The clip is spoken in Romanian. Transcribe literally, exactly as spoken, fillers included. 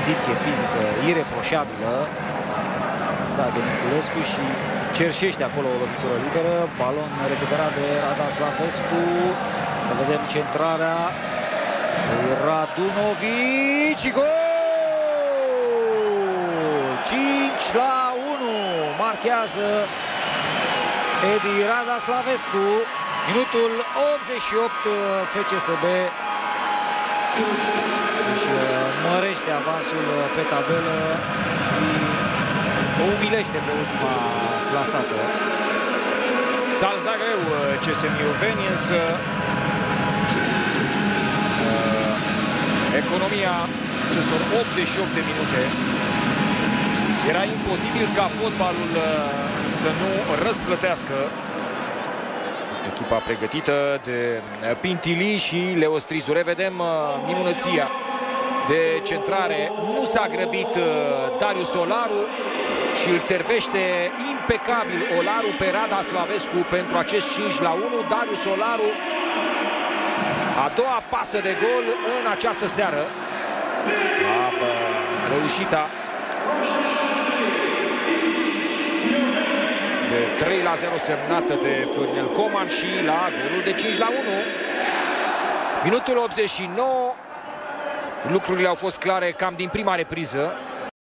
condiție fizică ireproșabilă ca de Niculescu și cerșește acolo o lovitură liberă. Balon recuperat de Rada Slavescu. Să vedem centrarea lui Radunovici. Gol! cinci la unu marchează Edi Rada Slavescu. Minutul optzeci și opt, F C S B își mărește avansul pe tabelă și o umilește pe ultima clasată. Salza greu C S M Iuveni, însă uh, economia acestor optzeci și opt de minute era imposibil ca fotbalul uh, să nu răsplătească. Echipa pregătită de Pintili și Leo Strizure. Vedem uh, minunăția de centrare. Nu s-a grăbit uh, Darius Olaru și îl servește impecabil Olaru pe Rada Slavescu pentru acest cinci la unu. Darius Olaru, a doua pasă de gol în această seară. A reușita de trei la zero semnată de Florinel Coman și la golul de cinci la unu. Minutul optzeci și nouă. Lucrurile au fost clare cam din prima repriză.